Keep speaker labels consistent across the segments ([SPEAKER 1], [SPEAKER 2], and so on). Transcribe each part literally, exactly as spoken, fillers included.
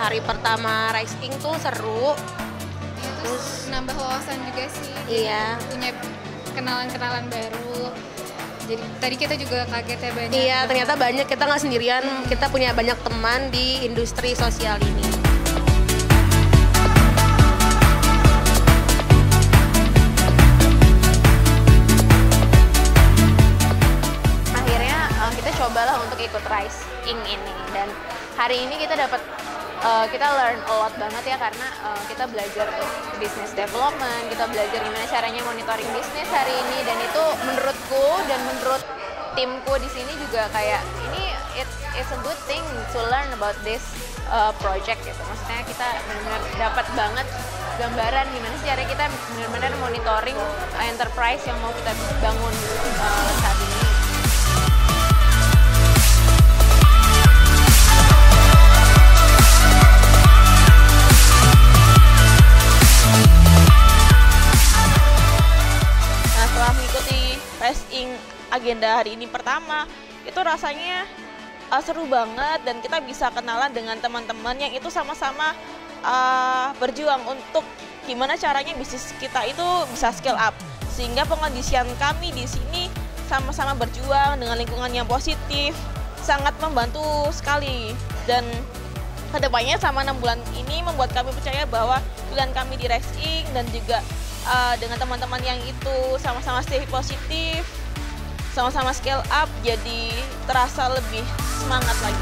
[SPEAKER 1] hari pertama racing tuh seru.
[SPEAKER 2] Ya, terus nambah wawasan juga sih.
[SPEAKER 1] Iya.
[SPEAKER 2] Punya kenalan-kenalan baru. Jadi tadi kita juga kaget ya banyak.
[SPEAKER 1] Iya, ternyata banyak, kita nggak sendirian, kita punya banyak teman di industri sosial ini. Akhirnya kita cobalah untuk ikut Rising ini, dan hari ini kita dapat Uh, kita learn a lot banget ya, karena uh, kita belajar business development, kita belajar gimana caranya monitoring bisnis hari ini, dan itu menurutku dan menurut timku di sini juga kayak ini it's, it's a good thing to learn about this uh, project gitu. Maksudnya kita benar-benar dapat banget gambaran gimana sih cara kita benar-benar monitoring enterprise yang mau kita bangun uh, saat ini.
[SPEAKER 3] Racing agenda hari ini pertama, itu rasanya uh, seru banget, dan kita bisa kenalan dengan teman-teman yang itu sama-sama uh, berjuang untuk gimana caranya bisnis kita itu bisa scale up, sehingga pengondisian kami di sini sama-sama berjuang dengan lingkungan yang positif sangat membantu sekali. Dan kedepannya sama enam bulan ini membuat kami percaya bahwa pilihan kami di Racing dan juga Uh, dengan teman-teman yang itu sama-sama stay positif, sama-sama scale up, jadi terasa lebih semangat lagi.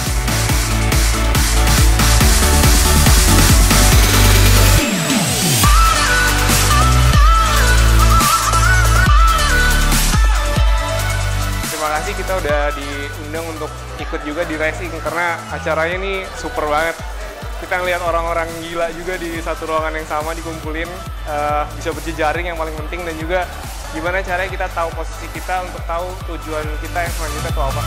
[SPEAKER 4] Terima kasih, kita udah diundang untuk ikut juga di Racing karena acaranya ini super banget. Kita ngelihat orang-orang gila juga di satu ruangan yang sama dikumpulin, uh, bisa berjejaring yang paling penting, dan juga gimana caranya kita tahu posisi kita untuk tahu tujuan kita yang selanjutnya itu apa.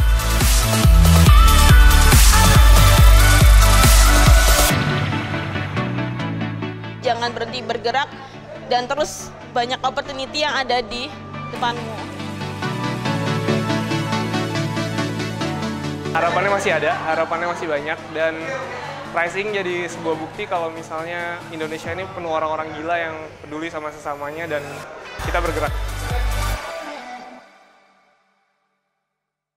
[SPEAKER 3] Jangan berhenti bergerak dan terus banyak opportunity yang ada di depanmu.
[SPEAKER 4] Harapannya masih ada, harapannya masih banyak, dan Rising jadi sebuah bukti kalau misalnya Indonesia ini penuh orang-orang gila yang peduli sama sesamanya dan kita bergerak.